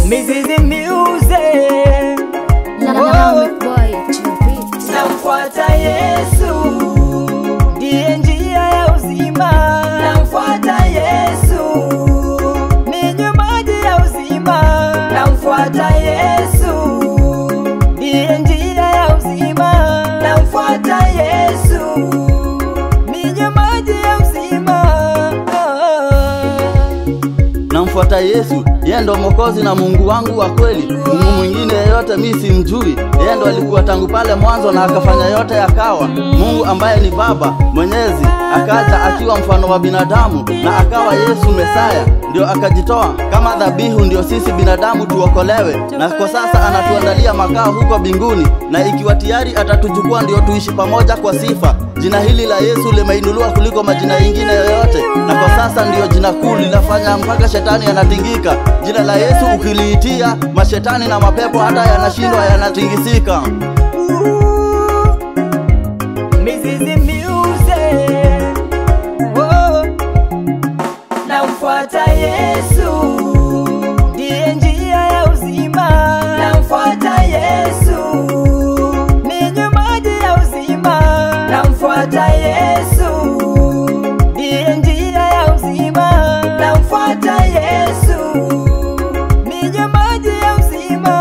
Mizizi Music. Namfuata Yesu, ndiye njia ya uzima. Namfuata Yesu, ninyo maji ya uzima. Namfuata Yesu, ndiye njia ya uzima. Namfuata Yesu, ninyo maji ya uzima. Namfuata Yesu, yeye ndo Mwokozi na Mungu wangu wa kweli. Mungu mwingine yeyote mimi simjui. Yeye ndo alikuwa tangu pale mwanzo na akafanya yote yakawa. Mungu ambaye ni Baba Mwenyezi akaja akiwa mfano wa binadamu na akawa Yesu Mesaya, ndio akajitoa kama dhabihu ndio sisi binadamu tuokolewe. Na kwa sasa anatuandalia makao huko mbinguni, na ikiwa tayari atatuchukua ndio tuishi pamoja kwa sifa. Jina hili la Yesu limeinuliwa kuliko majina mengine yoyote, na kwa sasa ndio jina kuu linafanya mpaka shetani anatingika. Jina la Yesu ukiliitia, mashetani na mapepo hata yanashindwa, yanatingisika. Mizizi Music. Namfuata Yesu, ndiye njia ya uzima. Namfuata Yesu, ninyo maji ya uzima. Namfuata Yesu, ndiye njia ya uzima. Namfuata Yesu, ninyo maji ya uzima.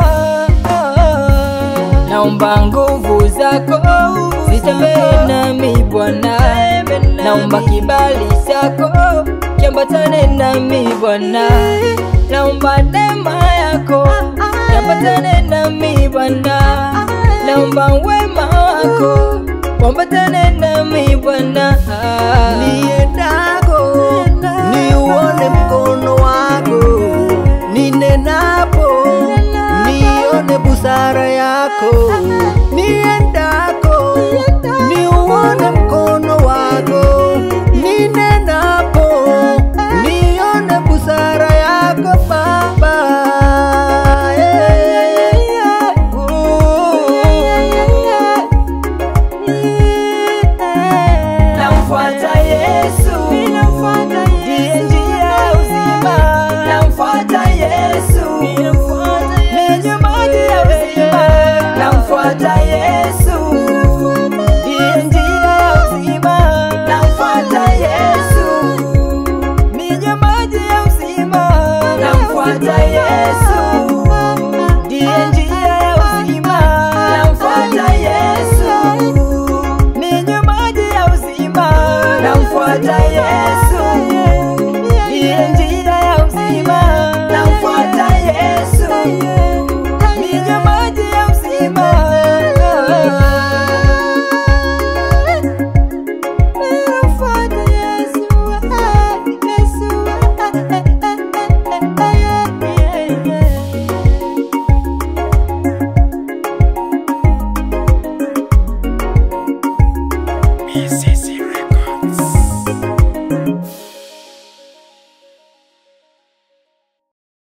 Naomba nguvu zako zitembee nami Bwana. Naomba kibali chako kiambatane nami Bwana. Naomba neema yako kiambatane nami Bwana. Naomba wema wako kiambatane nami Bwana. Nienda